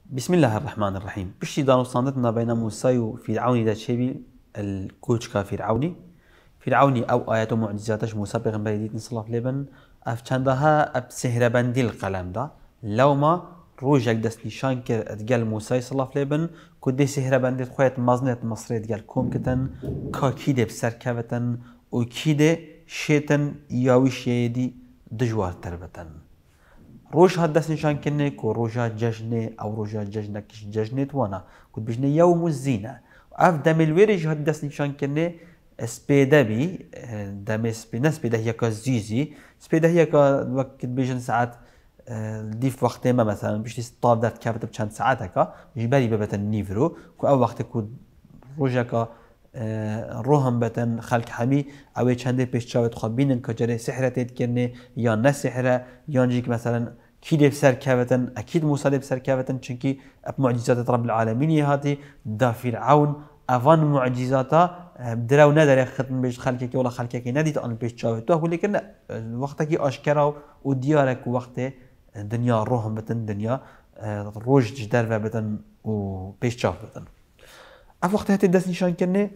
بسم الله الرحمن الرحيم. بشي دانو صاندتنا بين موسى وفرعون دا تشيبي الكوتشكا فرعوني او ايات ومعجزاتش موسى بيغمبر ديت نصلاف لبن اف چندها اب سهر بندي القلم دا لو ما روجك دست نشان كر ادقال موسى صلاف لبن كدي سهر بندي خويت مازنت مصري ادقال كوم كتن كاكيد بسر كوتن وكيد شيتن ياويش يدي دجوار تربتن روج هاد دست نشان كنه كو روجا ججنه او روجا ججنه كش ججنه وانا كنت بجنه يوم الزينة اف دم الويرج هاد دست نشان كنه سبيدا بي دم سبيدا سبيدا هي كزيزي سبيدا هي وقت بيجن ساعات ديف وقت ما مثلا بيش تستاب دات كابت بچند ساعات هكا جبالي ببتن نيفرو كو او وقت كو روجا كا روهم بتن خلق حمي او چنده پیش چاوت خبینن کجره سحرت کنه یا نه سحره یا نجيك مثلا كيد بسر كافتن اكيد موسى بسر كافتن چونكي معجزات رب العالمين هاتي دا فرعون افان معجزاتا بدراو نداره ختم بيش خلقك ولا خلقك نديت ان بيش چاوت تو لكن وقتك اشكرا وديارك وقت دنيا روهم بتن دنيا روج جدار بتن و بيش چاوت بتن اف وقت هاتي دست نشان كنه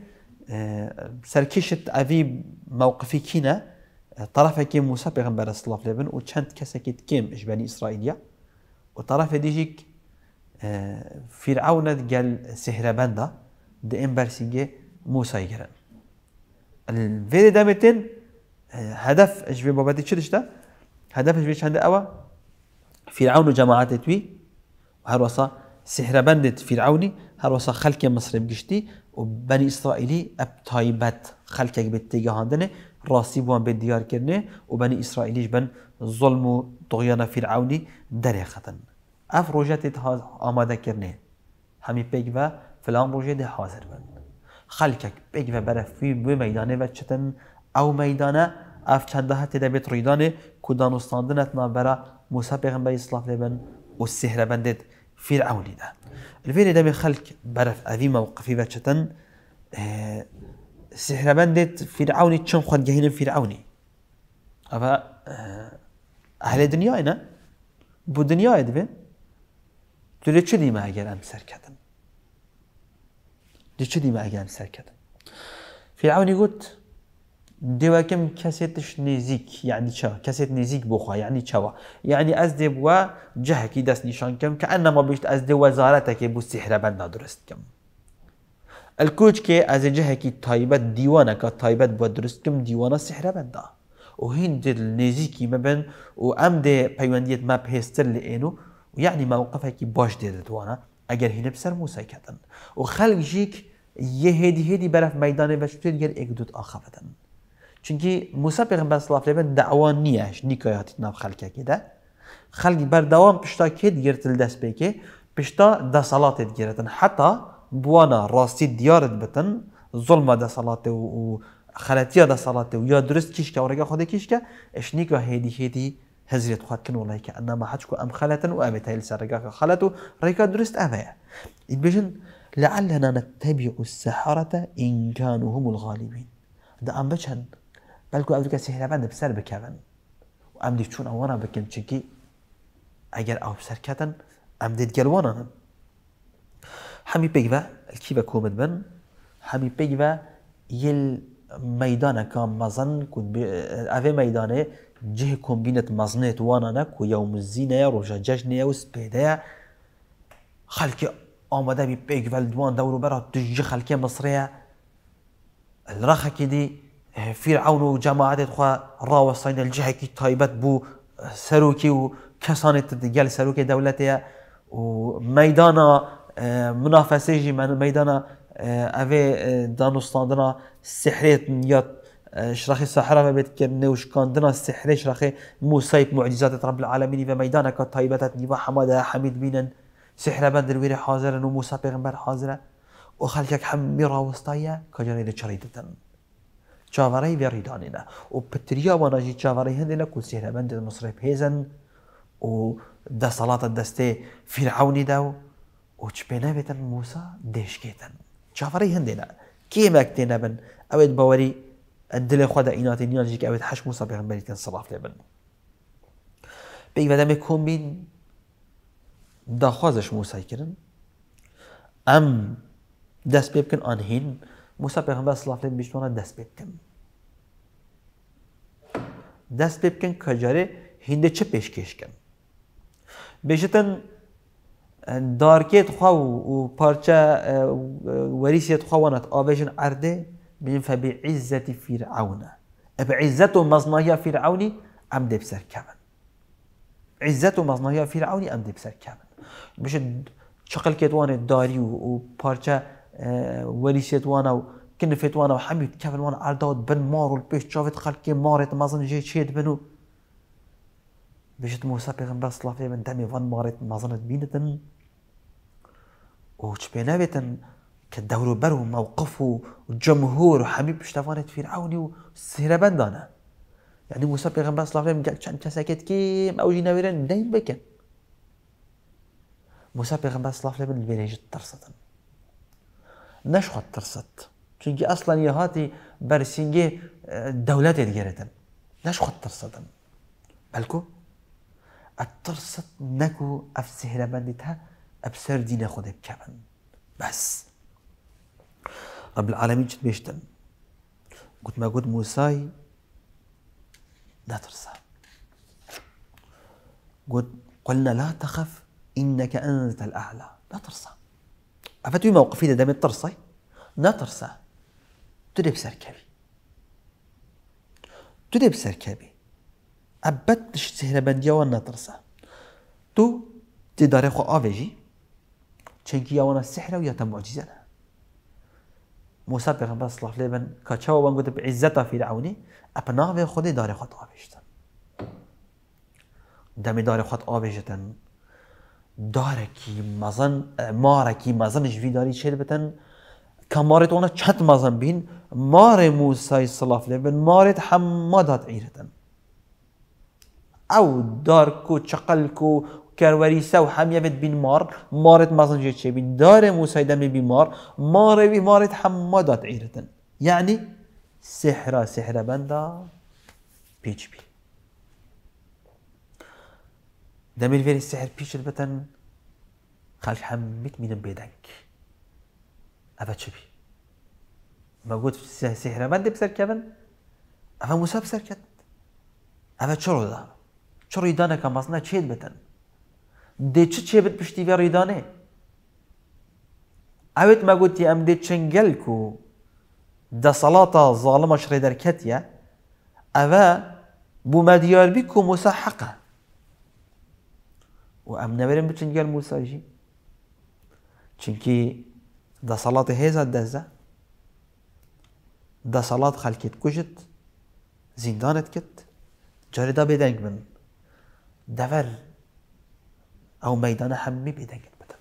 سركشت أبي موقفي كنا طرفه كيم موسى بيغمبر صلى الله عليه وسلم وچند كسكت كيم إش بني إسرائيلية وطرفه ديجيك فرعون قال سحر بندا دي امبرسينجي موسى يقرن الفيدي دامتين هدف إش بي باباتي تشدش ده هدف إش بي چند أوا فرعون وجماعات توي وهروسا سحر بندت فرعوني هروسا خلق مصر بقشتي وبني إسرائيلي ابتايبت خلقك بالتجاهندنه راسي بوان بالديار كرنه وبني إسرائيليش بن ظلم وطغيان فرعوني دريخة اف روجات آماده كرنه همي بيجوا فلان روجه ده حاضر بن خلقك بيجوا برف في ميدانه وچتن او ميدانه اف چندها تدبيت ريدانه كودان استاندنتنا برا موسى پیغمبر اسلاف لبن والسحر بندت فرعوني ده الفيديو ده بخلق برف أذي موقفي بچتن سحر بندت فرعوني چون خود جهين فرعوني أفا أهل الدنيا إنا بو دنيا يدبين تولي چدي ما أجل أم سركتن دي چدي ما أجل أم سركتن فرعوني قلت دواكم كاسيتش نزيك يعني شا كاسيت نزيك بوخا يعني شوا يعني أزدب وجهكي دست نشان كم كأنما بيشت أزدب وزارتك بو السحر بنا درست كم الكوج كي از جهكي طيبت ديوانك طيبت بو درست كم ديوانا السحر بنا وهين دل نزيكي مبن وأم دي بيوانديت ما بهستر لإنو ويعني موقفك باش دي دوانا اگر هنا بسر موسى كتن وخلق جيك يهدي برف ميدانه بشتر ير اقدود آخفتن چونكي موسى پیغمبر صلى الله عليه وسلم دعوان نياش نيكايات ناف خلقه كده خلق بردوام پشتا كد گرتل دست بيكي پشتا دا صلاة گرتن حتى بوانا راسي ديارت بتن ظلم دا صلاة و خلطية دا صلاة و يا درست كيشكا و رقا خود كيشكا اش نيكا هيدي هزرت خود كن والله كأنما حجكو ام خلطن و امتا يلسا رقا خلطو رقا درست امايا يتبجن لعلنا نتبع السحرة إن كانوا هم الغالبين دا ام بچن بلکه اول کسی سحر بند بسر بکن و ام دیف چون آوانا بکن چکی اگر او بسر کتن ام دید گلوانا همی بگوه الکی بکومد بن همی بگوه یل میدانه که مزن کد اوه میدانه جه کمبینت مزنه وانا نکو یوم الزینه روژا جشنه و سپیده خلکی آمده بی بگوه الدوان دورو برا دجه خلکی مصریه الرخه کدی فرعون وجماعته خوا راوصين الجهكي طيبت بو سروكي وكسانت دجال سروكي دولتها وميدانا منافسه جي من ميدانا اوه دانستاندنا سحريت نيات شرخي السحرة ما بتكرنه وشكاندنا السحري شرخي موسى معجزات رب العالمين وميدانا كطيبتت نيبا حماده حميد بينن سحر بندر ويري حاضرا وموسى پیغمبر حاضرا وخلقك حمي راوستايا كجاني لچريدتن چاوره وریدانینا و پتریا وانجی چاوره هندینا کل سحر بند مصرف هیزن و ده صلاة دسته فرعونی داو و چپینه بیتن موسى دیش کیتن چاوره هندینا کی مکتینا بن اوید باوری الدل خدا ایناتی نیانجی که اوید حش موسى پیغمبریتن صلاف لبن بی ودم کن بین داخوازش موسى كرن ام دست بيبكن آن هين موسى پیغمبر صلی الله علیه و بیشتونا دست بيبكن دست بيبكن كجاره هنده چه پیشکش کن بیشتن دارکت خواه و پارچه وریسیت خواه وانت آبیشن عرده بین فبعزت فرعون بعزت و مزنایا فرعونی ام دی بسر کمن عزت و مزنایا فرعونی ام دی بسر کمن بیشت شقل کت وانت داری و پارچه وریسیت وانا و کنفت وانا و حمید کفن وانا عرداد بن مارو البيش شافت خلقي مارت مازن جي شيد بنو بيجت موسى پیغمبر صلى الله عليه وسلم دمي وان مارت مازنت بينتن وش بينابتن كالدور برو موقفه وجمهور وحبيب اشتفانت فرعوني وسهرة بندانا يعني موسى پیغمبر صلى الله عليه وسلم قال كان كساكت كيم او جينا ويرن دايم بكن موسى پیغمبر صلى الله عليه وسلم البينيجت ترستن نشخط ترست چونکی اصلا یه هاتی برسینگه دولت دیگرتن نشخط ترستن بلکو الترست نکو اف سهره بندیتها ابسر دین خود بکمن بس رب العالمين جد بيشتن قلت ما قلت موسى لا ترسى قلت قلنا لا تخف إنك أنت الأعلى لا ترسى أفتوي موقفي ده دام الترسى لا ترسى تدب سركبي تدب سركبي أبتش سهرة بنديا وانا ترسى تو تداري خو آفيجي چنكي يوانا السحرة وياتا معجزانا موسى پیغمبر صلی الله علیه و سلم کاچا و بنگوت بعزتا فرعونی اپناو خود داره خود آویشتن دمی داره خود آویشتن داره کی مزن ماره کی مزن جوی داری چه بتن کمارت اونا چت مزن بین مار موسی صلی الله علیه و سلم مارت حمادات عیرتن او دار کو چقل کو كرواريسا وحامية بين مارت مازن جيت شي بين دار موسى دمي بمار مار مارت حمادات عيرة يعني سحرة بندا بيج بي دمي الفير السحر بيش البتن خالك حميت من بيدنك أبا تشبي ما قلت سحرة بند بسر كبن أبا موسى بسر كت أبا تشرو دا چرا يدانا كمازنا تشيد بتن دي چه بت پشتی و ریدانه اوت ما قلتي ام دي چنگلكو دا صلاة ظالمة شريدر كتيا اوه بو مديار بيكو موسى حقه و ام نبرم بچنگل موسى جي چنكي دا صلاة هيزا دزا دا صلاة خلقت كجت زندانت كت جاري دا بيدنگ من دور او ميدان حمي بيدنگت بدن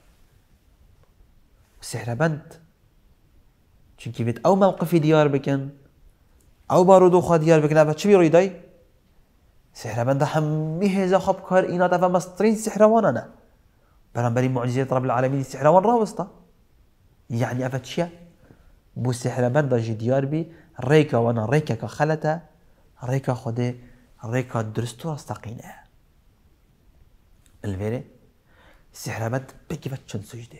سحر بند چونكي بيت او موقفي ديار بكن او بارودو خوا ديار بكن ابا چه بيرويداي سحر بند حمي هزا خب كار اينا دفا مسترين سحروانانا برانبري معجزات رب العالمين السحروان راوستا يعني ابا چيا بو سحر بند جي ديار بي ريكا وانا ريكا كخلتا ريكا خوده ريكا درستو استقينه الفيري سحر بند بكي بچن سجده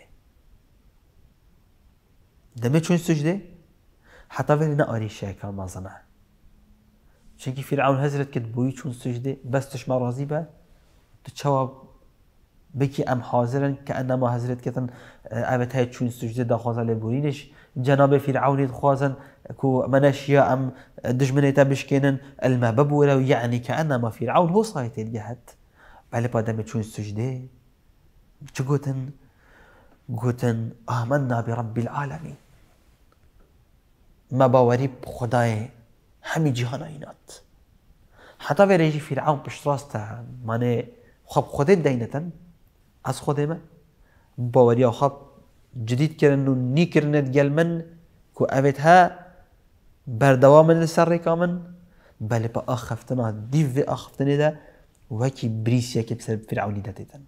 دمه چون سجده حتى فيرنا آري شاكا مازنه چونكي فرعون هزرت كد بوي چون سجده بس تشما راضي با تشوا بكي ام حاضرا كأنما هزرت كتن ابت هاي چون سجده دا خوازا لبورينش جناب فرعون خوازن كو مناشيا ام دجمنيتا بشكينن المهبب ولو يعني كأنما فرعون هو صايت الجهد بله با دمه چون سجده چه گوتن آمنا برب العالمين ما باوري بخداي همي جهان اينات حتى ويريجي فرعون بشتراستا ماني خب خودت دينتن از خودمه باوري خب جديد كرن و ني كرنت گل من كو اوتها بردوام لسر كامن بله با اخفتنا ديف اخفتني ده وكي بريسيا كي بسبب فرعوني دتيتن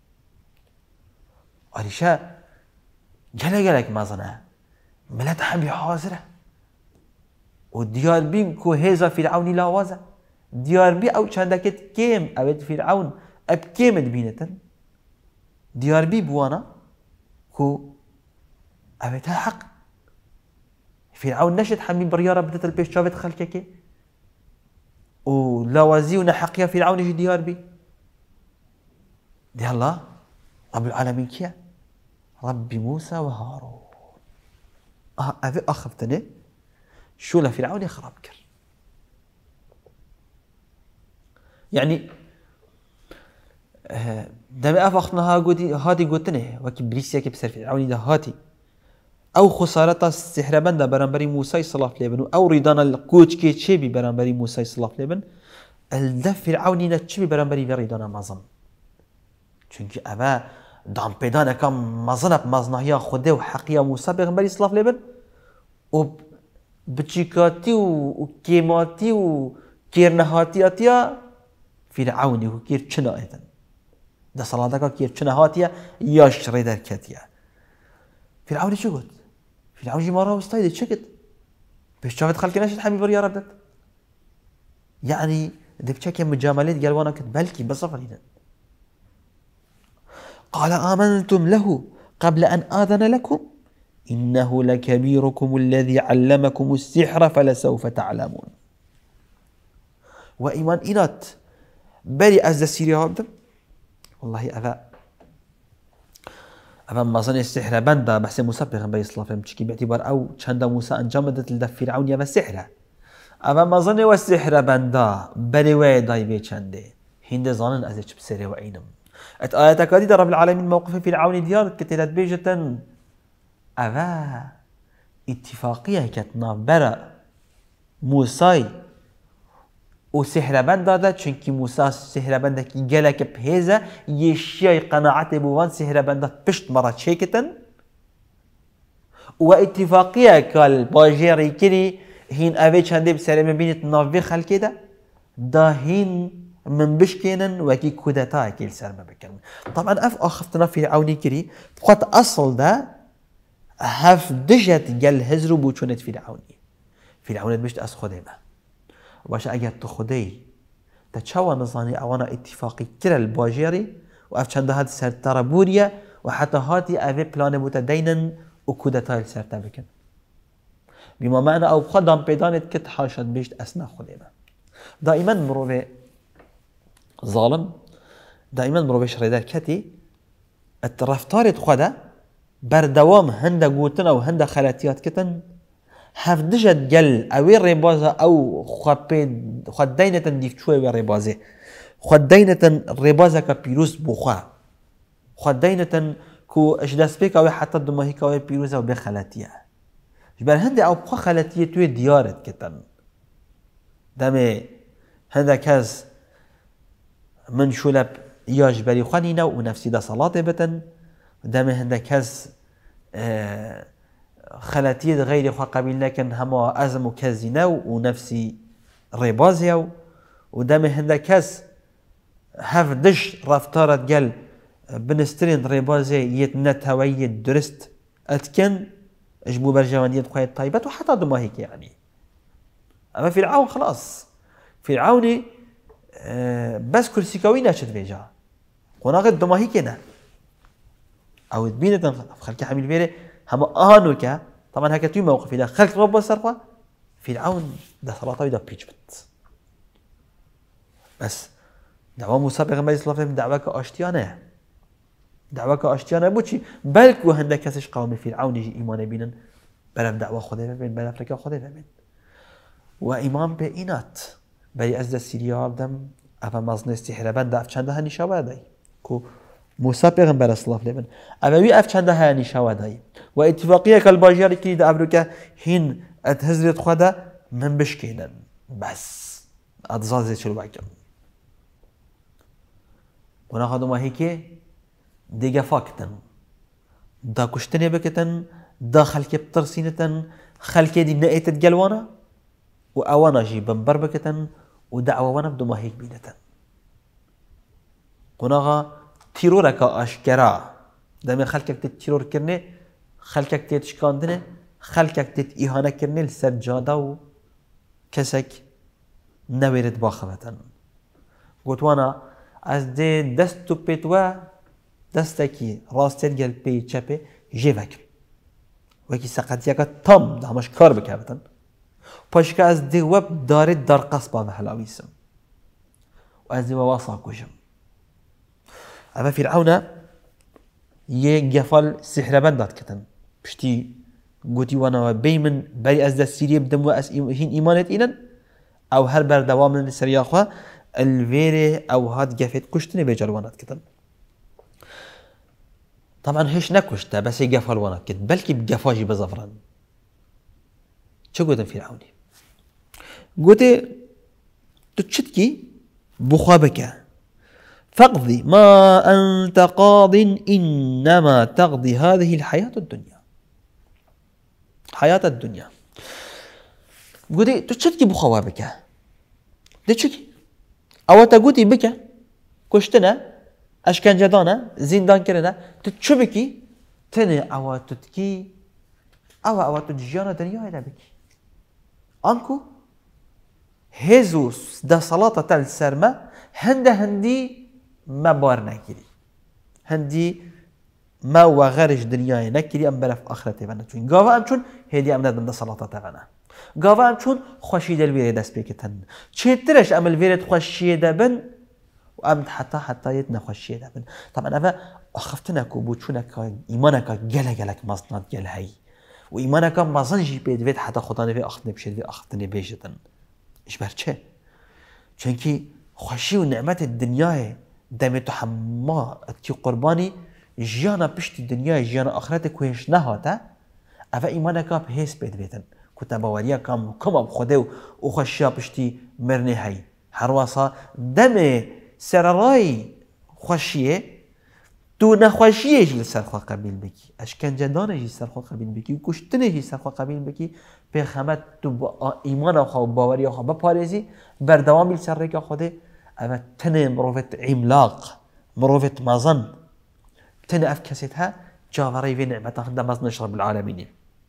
عليشا جلك مازنه ملت حبي حاضره وديار بين كو هيزا فرعوني لاوازه ديار بي او چندكت كيم اوت فرعون اب كيم دبينتن ديار بي بوانا كو أبتها حق فرعون نشد حمي بريارة بدت البيش شافت خلكك ولاوازي ونحقيا فرعون يجي ديار بي دي الله رب العالمين كيا ربي موسى وهارون أبي أخفتني شو لا فرعون يخرب كر يعني دم أفخناها قدي هادي قلتني وكبريسيا كبسر فرعون ده هاتي أو خسارة السحر بند برانبري موسى صلى الله عليه وسلم أو ريدان الكوج كي تشبي برانبري موسى صلى الله عليه وسلم الدف فرعون نتشبي برانبري بريدان مازن چونك أبا دام بيدان كم مازنب مازنهيا خده وحقيا موسى برانبري صلى الله عليه وسلم وبتشيكاتي وكيماتي وكيرنهاتياتيا فرعوني وكير چنا ايدن ده صلاتك كير چنا هاتيا ياش ريدر كاتيا فرعوني شو قلت؟ فرعوني مرة واستايد شكت بيش شافت خلق ناشد حبيب بريا ردت يعني دبشاك مجاملات قال وانا كنت بلكي بصفر هنا قال آمنتم له قبل أن آذن لكم إنه لكبيركم الذي علمكم السحر فلسوف تعلمون وإيمان إنات بري از السيريا هابدم والله أبا مازن السحر بندا بحث موسى بيغنبري صلى الله عليه وسلم باعتبار أو چند موسى أنجام دت لدف فرعون يا السحر أبا مازن والسحر بندا بري ويداي بي چنده هند ظانن از چه بسري وعينم ات آياتك دي رب العالمين موقف فرعون ديار كتلت بيجة أبا اتفاقية كتنا برا موسى وسحر بند داده چونکی موسى سحر بند کی گله که بهزه یشیای قناعت بوان سحر بند پشت مرا چکتن و اتفاقیه کال باجری کری هین اوه چنده بسره مبینت ناوی خلکی ده دا هین من بشكينن وكي كودتا كيل سر ما بكن طبعا اخفتنا في عوني كري فقط اصل ده هف دجت جل هزرو بوچونت في عوني في عونت مشت اس خديمه واش اگر تو خدي تشوا نظاني اوانا اتفاقي كرا الباجيري واف چند هاد سر ترابوريا وحتى هاتي افي بلان متدينن وكودتا سر تبكن بما معنى او قدم بيدانت كت حاشد بيشت اسنا خديمه دائما مروه ظالم دائما مروه شريدار كتي الرفتار خدا بردوام هنده قوتنا وهنده خلاتيات كتن هفدجت جل اوي ريبازة او خدينة ديف شوي ريبازة خدينة ريبازة كبيروس بوخوا خدينة كو اجداس بيك اوي حتى دماهيك اوي بيروس او بخلاتية جبال هنده او بخوا خلاتية توي ديارت كتن دمي هنده كاز من شلب ياج بري خانينا ونفسي دا صلاة بتن دمي هنده كاز خلاتية غير خوا قبيل لكن هما أزم وكازينا ونفسي ريبازيا ودمي هنده كاز هاف دش رفتارت قال بنسترين ريبازيا يتنت هوية درست أتكن اجبو برجوانية خواهد طيبات وحتى دما هيك يعني أما فرعون خلاص فرعوني بس كرسي كوي ناشد بيجا وناقد دما هيك نه أو تبينة خلك حميل بيري هما آنوكا طبعا هكا توي موقف إلى خلق رب السرقة فرعون ده صلاة وده بيجبت بس دعوة موسى بيغمبري صلى الله عليه وسلم دعوة كأشتيانة بوشي بلك وهنده كسش قوم فرعون يجي إيمان بينن بلم دعوة خده بين بلم فرقا خده بين وإيمان بإينات بري أزد السيريا بدم أفا مزن استحرا بند أف چنده هنشاوه داي كو موسى بيغمبر صلى الله عليه وسلم أبوي أف چنده هنشاوه داي واتفاقية كالباجير كي دا أبروكا هين أتهزرت خده من بشكينن بس أتزازي چلو بكم وناخدو ما هيكي دیگه فاکتن دا کشتنی بکتن دا خلکی بترسینتن خلکی دی نئیتت گلوانا و اوانا جی بمبر بکتن و دعوانا بدو ما هیک بینتن قناغا تیرورکا اشکرا دمی خلکک تیت تیرور کرنه خلکک تیت شکاندنه خلکک تیت ایهانه کرنه لسر جادا و کسک نویرد باخوتن گوتوانا از دی دستو پیتوا دستکی راستت گل پی چپه جیوکل وکی سقطیه که تام دامش کار بکردن پاش که از دیوب دارید در قصبا به هلاویسم و از دیوب واصا کشم اما فرعون یه گفال سحر بندات کتن پشتی گوتی وانا بیمن بری از دست سیریه بدم و از هین ایمانت اینن او هر بر دوام سریاخوا الویره او هاد گفت کشتنی به جلوانات کتن طبعا هیچ نکشته بس گفال وانات کت بلکه بگفاجی بزفرن چه گوتن فرعونی گوته تو چتکی بخوابکه فاقضي ما أنت قاض إنما تقضي هذه الحياة الدنيا حياة الدنيا قولي تشتكي بخوا بك تشتكي أو تقولي بك كشتنا أشكان جدانا زندان كرنا تشبكي تني أو تتكي أو تجيانا دنيا إلى بك أنكو هيزوس دا صلاة تل سرما هندي ما بار نکری هندی ما و غرش دنیای نکری ام برف آخرته بنا چون گاوا ام چون هدی ام ندم صلاتات بنا گاوا ام چون خوشی دل ویرد دست بکتن چطرش ام الویرد خوشی دبن و ام حتی یت نخوشی دبن طبعا اما اخفتنا کو بوچونک ایمانک گلک مصنات گل هی و ایمانک مازنجی بدوید حتی خدا نبی اخت نبشد اخت نبیشتن ايش برچه چونکی خوشی و نعمت دنیای دمت حما تی قربانی جیانا پشت دنیای جیانا آخرت کوهش نهاته اوه ایمان که بهیس بید بیتن کتا باوریا کم اب خوده و خوشیا پشتی مرنه هی هر واسا دم سررای خوشیه تو نخوشیه جل سرخوا قبیل بکی اشکنجه دانه جل سرخوا قبیل بکی و کشتنه جل سرخوا قبیل بکی پیغمبر تو با ایمان خوا و باوریا خوا بپارزی بردوام بیل سر ریکا خوده اما تنه مروفت عملاق مروفت مازن تنه افكستها جاوري في نعمتها خدا مازن نشرب العالمين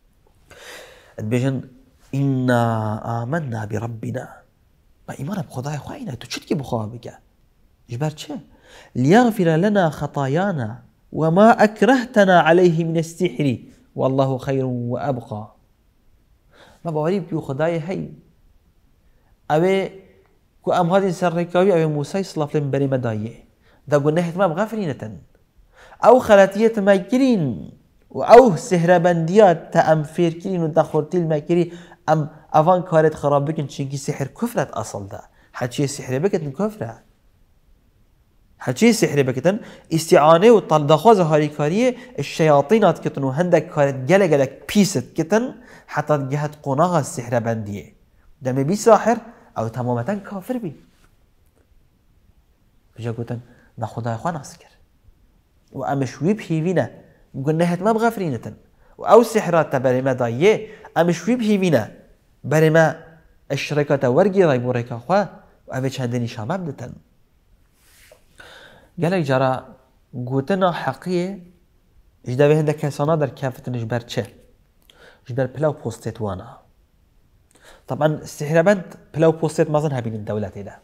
بيجن إنا آمنا بربنا ما إيمانا بخداي خوينا تشتكي بخوا بك جبار چه ليغفر لنا خطايانا وما أكرهتنا عليه من السحر والله خير وأبقى ما باوري بيو خداي هي أبي كو ام هذه سركاوي او موسى صلاف لهم بري مدايه دا قلنا ما بغفرينة او خلاتية ماكرين او سهر بنديات تأم فيركين و دخورتي الماكري ام افان كارت خراب بكن چنكي سحر كفرت اصل دا حتى سحر بكتن كفره حتى سحر بكتن استعانه و دخواز هاريكاريه الشياطينات كتن و هندك كارت جلق بيست كتن حتى جهت قناغ السحر بنديه دم بي ساحر او تماما کافر بی بجا گوتن ما خدای خواه ناس کر و امشوی بهیوینه گون نهت ما بغفرینتن و او سحرات برای ما دایه امشوی بهیوینه برای ما الشرکات ورگی رای بورکا خواه و اوه چندنی شامه بدتن گلک جارا گوتنا حقیه اجدوه هنده کسانا در کافتنش بر چه جبر پلاو پوستت وانا طبعا السحربند بلاو بوستيت مازن هبين الدولة ده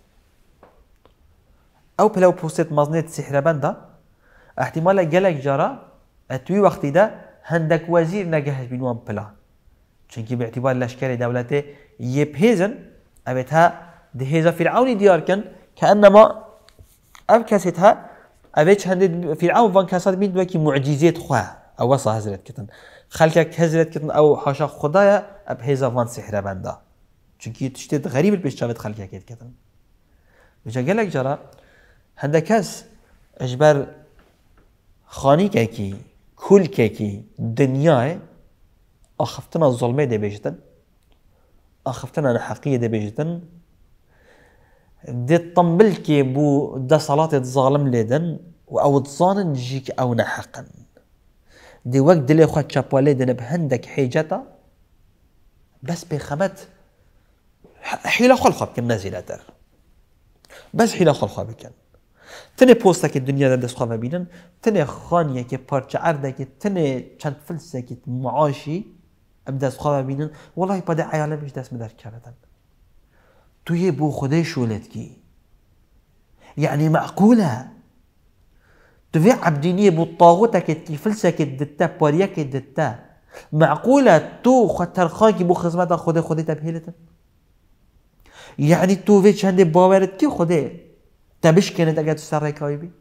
او بلاو بوستيت مازنيت سحربند احتمال جلك جرا اتوي وقت ده هندك وزير نجهز بينوان بلا چونكي باعتبار لشكر دولته يبهزن ابتها دهيزا فرعون ديار كان كانما ابكستها ابيش هند فرعون فان كاسات بين دوكي معجزات خواه او وصا هزرت كتن خلقك هزرت كتن او حاشا خدايا ابهزا فان سحربنده چونکی تشتید غریب پیش جاوید خلقی کرد کردن. بجا گلک جرا هنده کس اجبر خانی که کی کل که کی دنیای آخفتنا ظلمه ده بیشتن آخفتنا نحقیه ده بیشتن ده طنبل که بو ده صلاة ظالم لیدن و او تصانن جيك او نحقا ده وقت دلی خواه چپاله دن بهندک حیجتا بس بخمت حيلة خلقها بكن نازلة در بس حيلة خلقها بكن تنه پوستا که دنیا در دست خواه بینن تنه خانیه که پارچه عرده که تنه چند فلسه که معاشی دست خواه بینن والله پاده عیالمش دست مدر کردن توی بو خوده شولت کی يعني معقولة تفي عبدينية بالطاغوتك تفلسك دتا باريك دتا معقولة تو خطر خاكي بو خدمت خودي تبهيلتا يعني تو في چند باورت كي خودي تبش كانت اگر تسر ركاي بي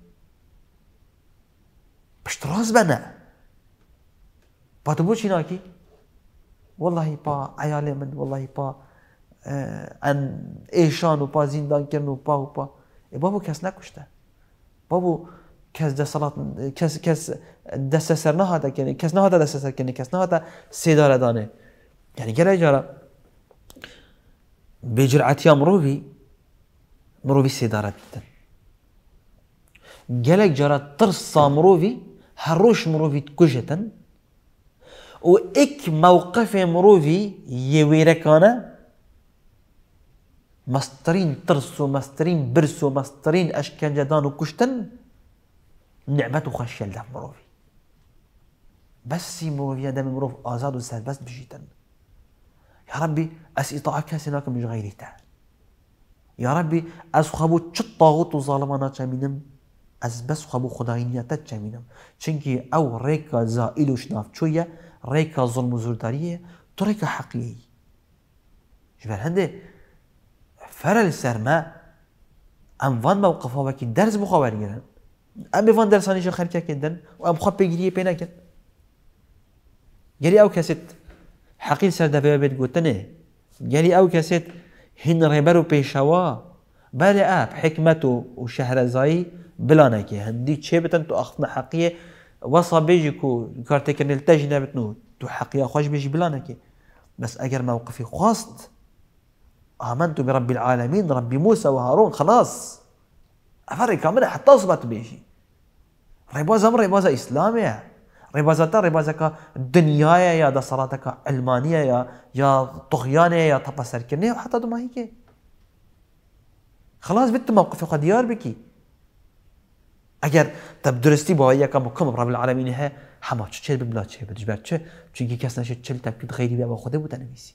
بشتراز بنا باتبو چيناكي والله با عيالي من والله با ان ايشان و با زندان كرن و با بابو كس نكشته بابو کس دست صلات کس دست سر نهاده کنی کس نهاده دست سر کنی کس نهاده سیدار دانه یعنی گره جارا بجرعتی مروی سیدارت دیدن گلک جارا ترسا مروی هر روش مروی تکجتن و ایک موقف مروی یویرکانه مسترین ترس و مسترین برس و مسترین اشکنجه دان و کشتن نعمته خشية لدم مروفي بس مروفي دم مروف آزاد وسهل بس بجيتن يا ربي أس إطاعك هسناك مش غيري تا يا ربي أس خبو تشط طاغوت وظالمانا تشامينم أس بس خبو خداينياتا تشامينم چنكي أو ريكا زائلو شناف شوية ريكا ظلم وزوردارية تو ريكا حقيقي جبال هنده فرل السرما أم فان موقفها وكي درس مخابرين ام بفان درسانیش خرکه کندن و ام خواب بگیریه پینا کن گلی او کسید حقیل سر دفعه بید گوتنه گلی او کسید هن ریبر و پیشوا بله حکمت و شهرزایی بلانه که هندی چه بتن تو اخفنا حقیه وصا بیجی کو کارته کنی التاجی نبتنو تو حقیه خوش بیجی بلانه که بس اگر موقفی خواست آمنتو برب العالمين رب موسى وهارون خلاص افرق كامل حتى اصبت بيجي ريبازا ريبازا اسلاميه ريبازا دنيايا يا دا صلاتك علمانيه يا طغيانيه يا تبصر كنيه وحتى ما هيك خلاص بنت موقفي قد ديار بكي اگر تب درستی با یک مکم رب العالمین ها همه چه ببلا چه بدجبر چه چونکی کس نشد چه تبکید خیری بیا با خوده بود نمیسی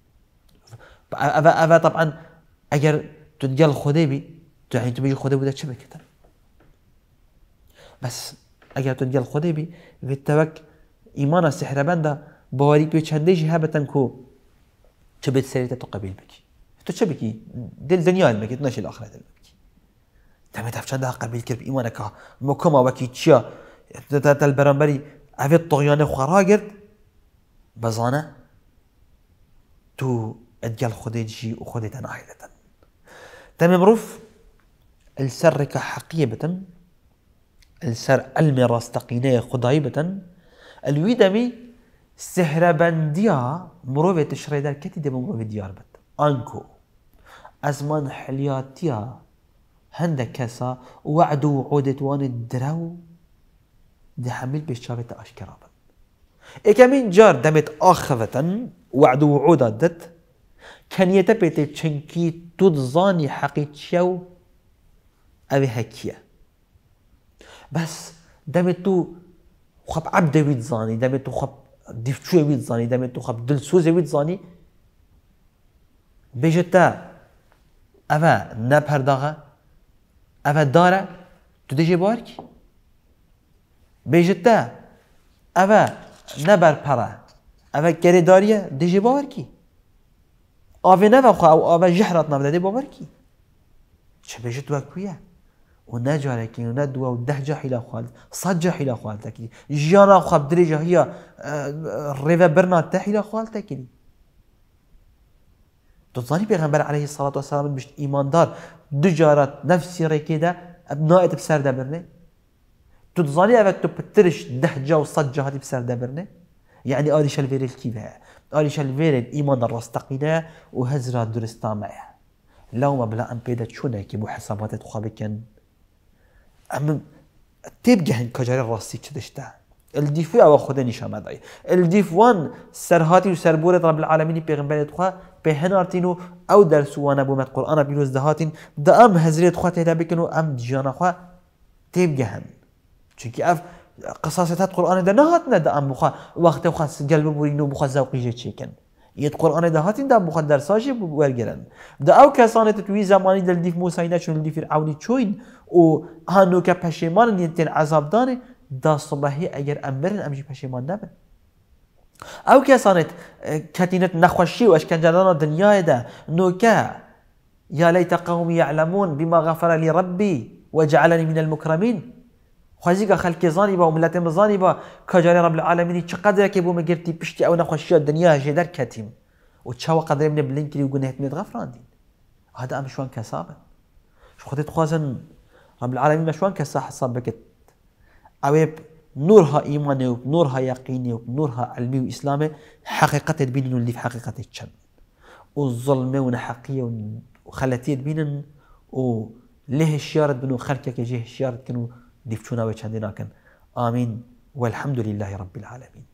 اوا طبعا اگر تدجل خوده بی تو يعني تبي خوده بوده چه بكتن بس اگر تدجل خوده بي في التوك ايمان السحر بنده باوري بي چندش هبتن كو چه بيت سريته تو قبيل بكي تو چه بكي دل دنيا المكي تو نشي الاخره المكي تمت افچنده قبيل كرب ايمانك مكما وكي تشيا تل برانبري افي الطغيان خراجرد بزانه تو ادجل خوده جي وخوده تناهيلة تمام روف السر حقية بتن السر علم راستقينية خداي بتن الويدمي سهر بنديا مروفة تشريدار كتي دي مروفة ديار بت انكو ازمان حلياتيا هندك كسا وعدو وعودت وان الدرو دي حميل بشارة اشكرا بت اكامين جار دمت اخفتن وعدو وعودا دت كان يتبت چنكي تضاني حقيقيو أبي هكية بس دمتو خب عبد ويد زاني دمتو خب دفتشو ويد زاني دمتو خب دلسوز ويد زاني بيجتا أفا نبهر داغا أفا دارا تو ديجي باركي بيجتا أفا نبر برا أفا كري داريا ديجي باركي آوه نفخه او آوه جحرات نبدده باوركي چه بيجت وكويا ونجاركي وندوا وده جاحيلا خالد صد جاحيلا خالد تكلي جانا خب درجة هي ريفا برنا تحيلا خالد تكلي تظني پیغمبر عليه الصلاة والسلام بشت ايمان دار دجارات نفسي ريكيدا ابنائت بسر دبرنه تظني اوه تو بترش ده جا وصد جا هاتي بسر دبرنه يعني آريش الفير الكيفة آريش الفير الإيمان الرستقينة وهزرا درستا معه لو ما بلا أم بيدا شونه كي محسابات تخابكن أم تبقى هن كجاري الراسي كدشتا الدفاع وخده نشام هداي الدفوان سرهاتي وسربورة رب العالمين بيغنبالي تخوا بهنارتينو أو درسوانا بومت قرآن بيلوز دهاتين دا أم هزرية تخوا تهدا بكنو أم دجانا خوا تبقى هن چونكي أف قصاصات القرآن ده نهاتنا ده أم بخا وقت خاص قلب بورينو بخا زوقي جيتشيكن يد قرآن ده هاتين ده مقدر ساجي ورجرن ده أو كسانة توي زماني دل ديف موسى نشون دي فرعوني تشوين و هانو كبشيمان ينتين عذاب داني دا صباحي أجر أمرن أمجي بشيمان نبن أو كسانة كتينة نخوشي وأشكنجانا الدنيا ده نوكا يا ليت قومي يعلمون بما غفر لي ربي وجعلني من المكرمين خوازيقا خلق زانبا وملاتهم زانبا كجاري رب العالمين چقدر كيبو مگرتي بشتي او نخوشي الدنيا جدر كتيم وتشاو قدر من بلينكري وقنهت من غفران دين هذا مشوان كسابا شو خدت خوازن رب العالمين مشوان كسا حساب بكت اويب نورها ايماني ونورها يقيني ونورها علمي واسلامي حقيقة بينن اللي في حقيقة الشن والظلمة ونحقية وخلتيت بينن وليه الشيارة بنو خلقك جيه الشيارة كانوا ديفتونا وچندنا كان آمين والحمد لله رب العالمين.